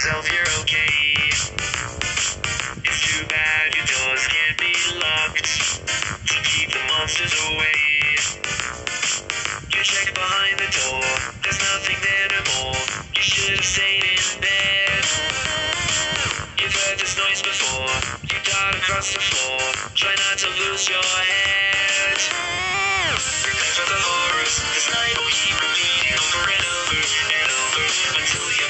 yourself you're okay. It's too bad your doors can't be locked to keep the monsters away. You check behind the door, there's nothing there no more. You should have stayed in bed. You've heard this noise before, you dart across the floor. Try not to lose your head. Prepare for the horrors, this night will keep repeating over and over and over until you